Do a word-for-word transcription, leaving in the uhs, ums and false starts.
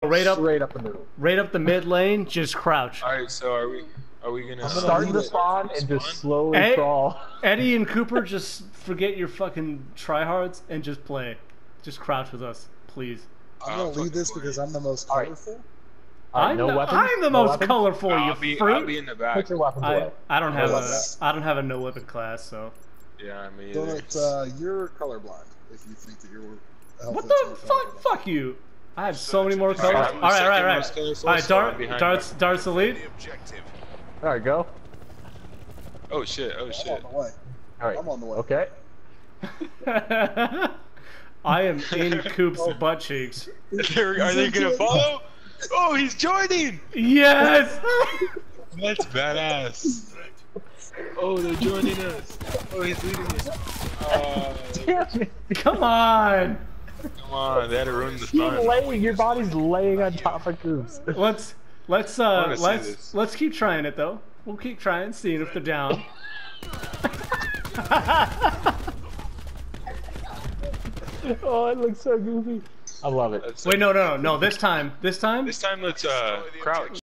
Right up, straight up the middle. right up the mid lane. Just crouch. All right, so are we? Are we gonna? I'm gonna start the spawn and just slowly Ed, crawl. Eddie and Cooper, just forget your fucking tryhards and just play. Just crouch with us, please. I'm gonna lead this because I'm the most All right. colorful. All right, I'm, no the, weapons. I'm the no most weapons? colorful. I'll you be. fruit. I'll be in the back. Put your weapons I, away. I don't have love a that. I don't have a no weapon class, so. Yeah, I mean. But uh, you're colorblind if you think that you're. What the fuck? Fuck you! I have so many more colors. All All right, right, I'm all the right, second all right. most colorful, All right, so I'm dart, behind darts, darts elite. All right, go. Oh shit! Oh I'm shit! on the way. All right. I'm on the way. Okay. I am in Coop's butt cheeks. Are they gonna follow? Oh, he's joining! Yes! That's badass. Oh, they're joining us. Oh, he's leading us. Uh, Damn it. Come on! come on, they had to ruin the Keep fun. laying. Your body's laying on top of Coops. Let's let's uh wanna see let's this. let's keep trying it though. We'll keep trying, seeing if they're down. Oh, it looks so goofy. I love it. That's- Wait, no, no, no, no. This time, this time. This time, let's uh crouch.